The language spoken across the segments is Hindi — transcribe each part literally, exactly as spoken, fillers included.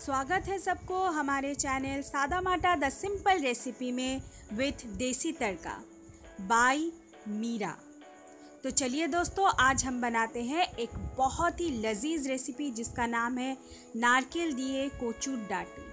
स्वागत है सबको हमारे channel Sada Mata the simple recipe में विथ देसी तड़का बाय मीरा। तो चलिए दोस्तों, आज हम बनाते हैं एक बहुत ही लजीज रेसिपी जिसका नाम है नारकेल दिए कोचूर डाटी।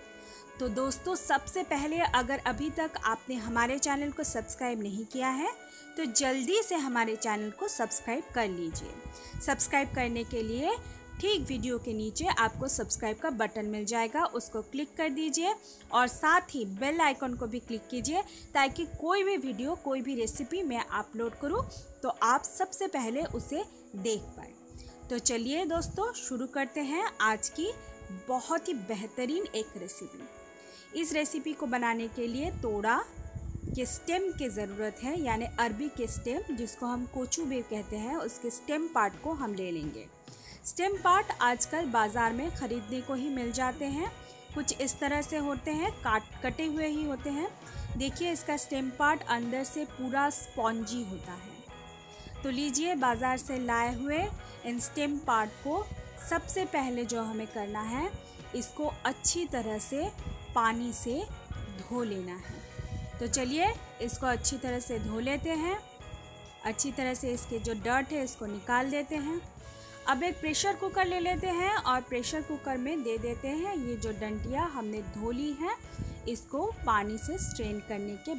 तो दोस्तों, सबसे पहले अगर अभी तक आपने हमारे चैनल को सब्सक्राइब नहीं किया है तो जल्दी से हमारे चैनल को सब्सक्राइब कर लीजिए। सब्सक्राइब करने के लिए ठीक वीडियो के नीचे आपको सब्सक्राइब का बटन मिल जाएगा, उसको क्लिक कर दीजिए और साथ ही बेल आइकन को भी क्लिक कीजिए ताकि कोई भी वीडियो कोई भी रेसिपी मैं अपलोड करूं तो आप सबसे पहले उसे देख पाएँ। तो चलिए दोस्तों, शुरू करते हैं आज की बहुत ही बेहतरीन एक रेसिपी। इस रेसिपी को बनाने के लिए तोड़ा के स्टेम की ज़रूरत है, यानी अरबी के स्टेम जिसको हम कोचू भी कहते हैं, उसके स्टेम पार्ट को हम ले लेंगे। स्टेम पार्ट आजकल बाज़ार में ख़रीदने को ही मिल जाते हैं। कुछ इस तरह से होते हैं, काट कटे हुए ही होते हैं। देखिए, इसका स्टेम पार्ट अंदर से पूरा स्पॉन्जी होता है। तो लीजिए, बाज़ार से लाए हुए इन स्टेम पार्ट को सबसे पहले जो हमें करना है, इसको अच्छी तरह से पानी से धो लेना है। तो चलिए, इसको अच्छी तरह से धो लेते हैं। अच्छी तरह से इसके जो डर्ट है इसको निकाल देते हैं। अब एक प्रेशर कुकर ले लेते हैं और प्रेशर कुकर में दे देते हैं ये जो डंटियाँ हमने धो ली हैं, इसको पानी से स्ट्रेन करने के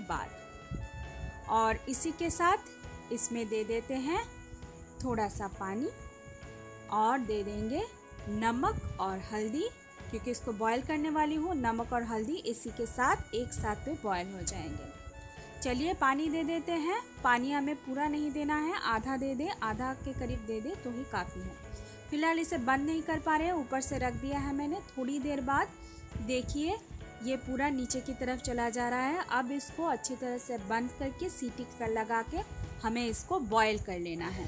बाद। और इसी के साथ इसमें दे देते हैं थोड़ा सा पानी और दे देंगे नमक और हल्दी, क्योंकि इसको बॉईल करने वाली हूँ। नमक और हल्दी इसी के साथ एक साथ पे बॉईल हो जाएंगे। चलिए, पानी दे देते हैं। पानी हमें पूरा नहीं देना है, आधा दे दे, आधा के करीब दे दे तो ही काफ़ी है। फिलहाल इसे बंद नहीं कर पा रहे हैं, ऊपर से रख दिया है मैंने। थोड़ी देर बाद देखिए ये पूरा नीचे की तरफ चला जा रहा है। अब इसको अच्छी तरह से बंद करके सीटी कर लगा के हमें इसको बॉयल कर लेना है।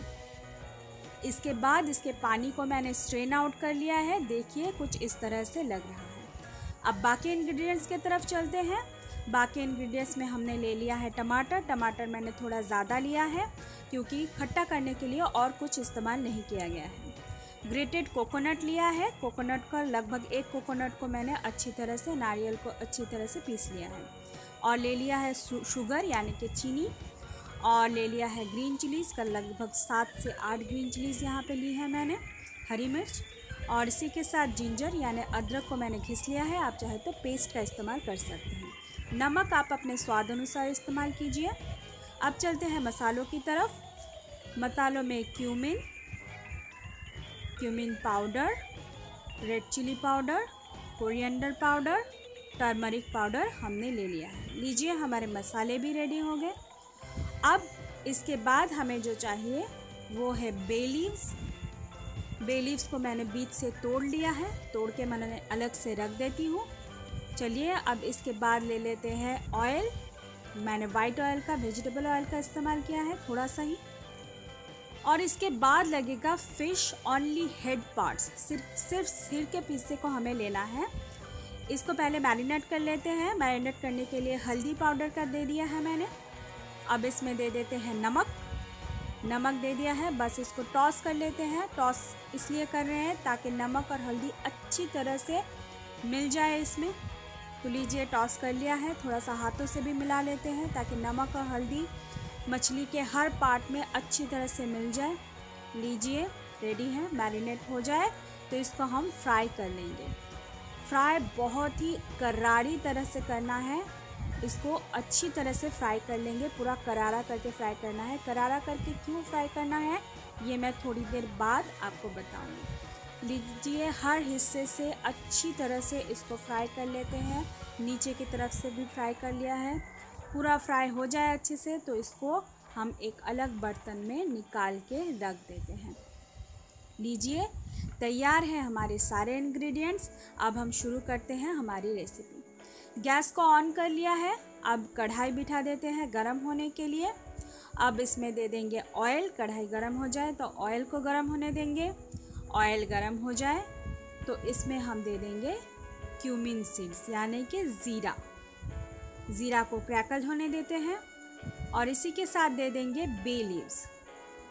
इसके बाद इसके पानी को मैंने स्ट्रेन आउट कर लिया है। देखिए, कुछ इस तरह से लग रहा है। अब बाकी इंग्रेडिएंट्स की तरफ चलते हैं। बाकी इंग्रेडिएंट्स में हमने ले लिया है टमाटर। टमाटर मैंने थोड़ा ज़्यादा लिया है क्योंकि खट्टा करने के लिए और कुछ इस्तेमाल नहीं किया गया है। ग्रेटेड कोकोनट लिया है। कोकोनट का लगभग एक कोकोनट को मैंने अच्छी तरह से, नारियल को अच्छी तरह से पीस लिया है। और ले लिया है शुगर यानी कि चीनी। और ले लिया है ग्रीन चिलीज़ का लगभग सात से आठ ग्रीन चिलीज़ यहाँ पे ली है मैंने, हरी मिर्च। और इसी के साथ जिंजर यानी अदरक को मैंने घिस लिया है। आप चाहे तो पेस्ट का इस्तेमाल कर सकते हैं। नमक आप अपने स्वाद अनुसार इस्तेमाल कीजिए। अब चलते हैं मसालों की तरफ। मसालों में cumin, cumin powder, red chilli powder, coriander powder, turmeric powder हमने ले लिया है। लीजिए, हमारे मसाले भी रेडी हो गए। अब इसके बाद हमें जो चाहिए वो है बे लीव्स। बे लीव्स को मैंने बीच से तोड़ लिया है, तोड़ के मैंने अलग से रख देती हूँ। चलिए, अब इसके बाद ले लेते हैं ऑयल। मैंने वाइट ऑयल का, वेजिटेबल ऑयल का इस्तेमाल किया है, थोड़ा सा ही। और इसके बाद लगेगा फ़िश ओनली हेड पार्ट्स, सिर्फ सिर्फ सिर के पीसे को हमें लेना है। इसको पहले मैरिनेट कर लेते हैं। मैरिनेट करने के लिए हल्दी पाउडर का दे दिया है मैंने। अब इसमें दे देते हैं नमक। नमक दे दिया है, बस इसको टॉस कर लेते हैं। टॉस इसलिए कर रहे हैं ताकि नमक और हल्दी अच्छी तरह से मिल जाए इसमें। तो लीजिए, टॉस कर लिया है। थोड़ा सा हाथों से भी मिला लेते हैं ताकि नमक और हल्दी मछली के हर पार्ट में अच्छी तरह से मिल जाए। लीजिए, रेडी है। मैरिनेट हो जाए तो इसको हम फ्राई कर लेंगे। फ्राई बहुत ही करारी तरह से करना है। इसको अच्छी तरह से फ्राई कर लेंगे, पूरा करारा करके फ्राई करना है। करारा करके क्यों फ्राई करना है ये मैं थोड़ी देर बाद आपको बताऊंगी। लीजिए, हर हिस्से से अच्छी तरह से इसको फ्राई कर लेते हैं। नीचे की तरफ से भी फ्राई कर लिया है। पूरा फ्राई हो जाए अच्छे से तो इसको हम एक अलग बर्तन में निकाल के रख देते हैं। लीजिए, तैयार है हमारे सारे इंग्रेडिएंट्स। अब हम शुरू करते हैं हमारी रेसिपी। गैस को ऑन कर लिया है। अब कढ़ाई बिठा देते हैं गरम होने के लिए। अब इसमें दे देंगे ऑयल। कढ़ाई गरम हो जाए तो ऑयल को गरम होने देंगे। ऑयल गरम हो जाए तो इसमें हम दे देंगे क्यूमिन सीड्स यानी कि ज़ीरा। ज़ीरा को क्रैकल होने देते हैं और इसी के साथ दे देंगे बे लीव्स।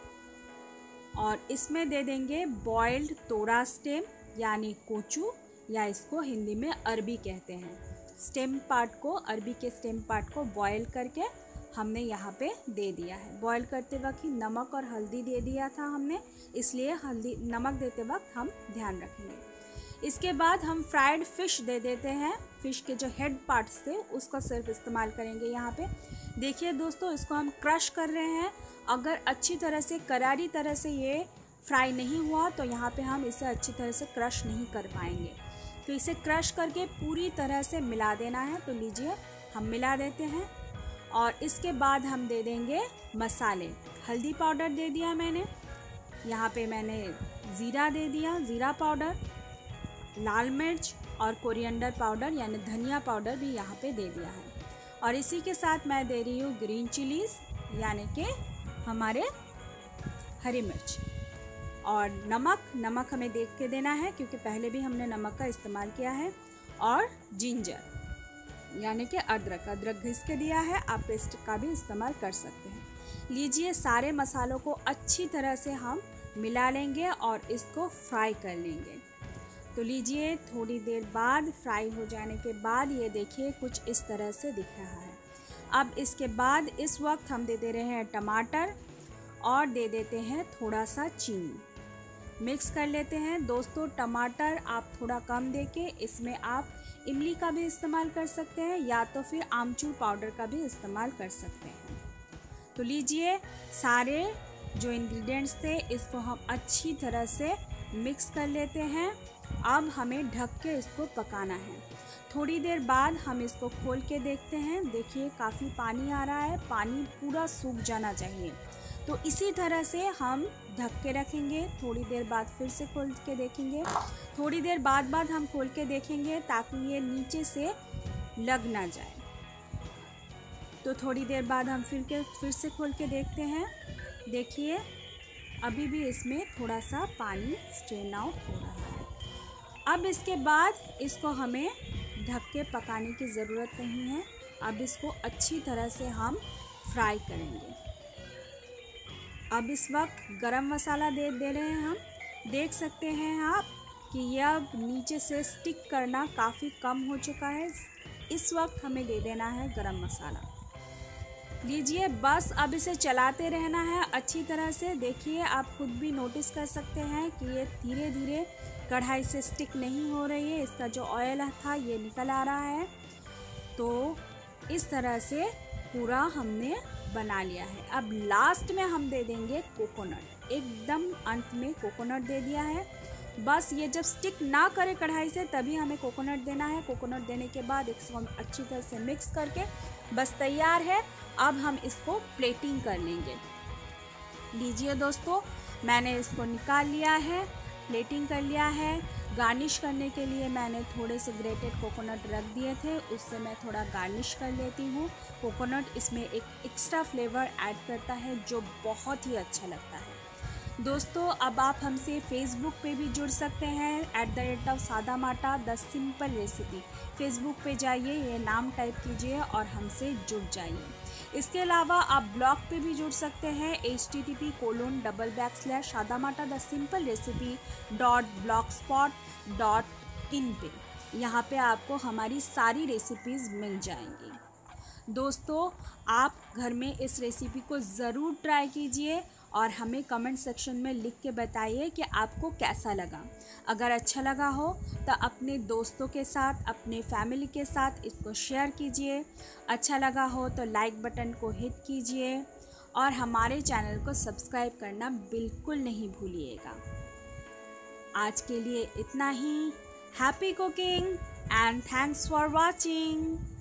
और इसमें दे देंगे बॉइल्ड तोड़ा स्टेम यानी कोचू या इसको हिंदी में अरबी कहते हैं। स्टेम पार्ट को, अरबी के स्टेम पार्ट को बॉयल करके हमने यहाँ पे दे दिया है। बॉयल करते वक्त ही नमक और हल्दी दे दिया था हमने, इसलिए हल्दी नमक देते वक्त हम ध्यान रखेंगे। इसके बाद हम फ्राइड फ़िश दे देते हैं। फ़िश के जो हेड पार्ट्स थे उसका सिर्फ इस्तेमाल करेंगे यहाँ पे। देखिए दोस्तों, इसको हम क्रश कर रहे हैं। अगर अच्छी तरह से, करारी तरह से ये फ्राई नहीं हुआ तो यहाँ पे हम इसे अच्छी तरह से क्रश नहीं कर पाएंगे। तो इसे क्रश करके पूरी तरह से मिला देना है। तो लीजिए, हम मिला देते हैं। और इसके बाद हम दे देंगे मसाले। हल्दी पाउडर दे दिया मैंने, यहाँ पे मैंने ज़ीरा दे दिया, ज़ीरा पाउडर, लाल मिर्च और कोरिएंडर पाउडर यानी धनिया पाउडर भी यहाँ पे दे दिया है। और इसी के साथ मैं दे रही हूँ ग्रीन चिलीज़ यानी कि हमारे हरी मिर्च। और नमक नमक हमें देख के देना है क्योंकि पहले भी हमने नमक का इस्तेमाल किया है। और जिंजर यानी कि अदरक अदरक घिस के दिया है, आप पेस्ट का भी इस्तेमाल कर सकते हैं। लीजिए, सारे मसालों को अच्छी तरह से हम मिला लेंगे और इसको फ्राई कर लेंगे। तो लीजिए, थोड़ी देर बाद फ्राई हो जाने के बाद ये देखिए कुछ इस तरह से दिख रहा है। अब इसके बाद इस वक्त हम दे दे रहे हैं टमाटर और दे देते हैं थोड़ा सा चीनी। मिक्स कर लेते हैं। दोस्तों, टमाटर आप थोड़ा कम देके इसमें आप इमली का भी इस्तेमाल कर सकते हैं या तो फिर आमचूर पाउडर का भी इस्तेमाल कर सकते हैं। तो लीजिए, सारे जो इंग्रेडिएंट्स थे इसको हम अच्छी तरह से मिक्स कर लेते हैं। अब हमें ढक के इसको पकाना है। थोड़ी देर बाद हम इसको खोल के देखते हैं। देखिए, काफ़ी पानी आ रहा है, पानी पूरा सूख जाना चाहिए। तो इसी तरह से हम ढक के रखेंगे। थोड़ी देर बाद फिर से खोल के देखेंगे। थोड़ी देर बाद बाद हम खोल के देखेंगे ताकि ये नीचे से लग ना जाए। तो थोड़ी देर बाद हम फिर के फिर से खोल के देखते हैं। देखिए, अभी भी इसमें थोड़ा सा पानी स्ट्रेन आउट हो रहा है। अब इसके बाद इसको हमें ढक के पकाने की ज़रूरत नहीं है। अब इसको अच्छी तरह से हम फ्राई करेंगे। अब इस वक्त गरम मसाला दे दे रहे हैं हम। देख सकते हैं आप कि यह अब नीचे से स्टिक करना काफ़ी कम हो चुका है। इस वक्त हमें दे देना है गरम मसाला। लीजिए, बस अब इसे चलाते रहना है अच्छी तरह से। देखिए, आप खुद भी नोटिस कर सकते हैं कि ये धीरे धीरे कढ़ाई से स्टिक नहीं हो रही है। इसका जो ऑयल था ये निकल आ रहा है। तो इस तरह से पूरा हमने बना लिया है। अब लास्ट में हम दे देंगे कोकोनट। एकदम अंत में कोकोनट दे दिया है। बस ये जब स्टिक ना करे कढ़ाई से तभी हमें कोकोनट देना है। कोकोनट देने के बाद इसको हम अच्छी तरह से मिक्स करके बस तैयार है। अब हम इसको प्लेटिंग कर लेंगे। लीजिए दोस्तों, मैंने इसको निकाल लिया है, प्लेटिंग कर लिया है। गार्निश करने के लिए मैंने थोड़े से ग्रेटेड कोकोनट रख दिए थे, उससे मैं थोड़ा गार्निश कर लेती हूँ। कोकोनट इसमें एक एक्स्ट्रा फ्लेवर ऐड करता है जो बहुत ही अच्छा लगता है। दोस्तों, अब आप हमसे फेसबुक पे भी जुड़ सकते हैं, एट द रेट ऑफ सादा Mata the simple recipe. Facebook पे जाइए, ये नाम टाइप कीजिए और हमसे जुड़ जाइए। इसके अलावा आप ब्लॉग पे भी जुड़ सकते हैं, H T T P colon double backslash Sada Mata the simple recipe dot blogspot dot in पे। यहाँ पे आपको हमारी सारी रेसिपीज़ मिल जाएंगी। दोस्तों, आप घर में इस रेसिपी को ज़रूर ट्राई कीजिए और हमें कमेंट सेक्शन में लिख के बताइए कि आपको कैसा लगा। अगर अच्छा लगा हो तो अपने दोस्तों के साथ, अपने फैमिली के साथ इसको शेयर कीजिए। अच्छा लगा हो तो लाइक बटन को हिट कीजिए और हमारे चैनल को सब्सक्राइब करना बिल्कुल नहीं भूलिएगा। आज के लिए इतना ही। Happy cooking and thanks for watching.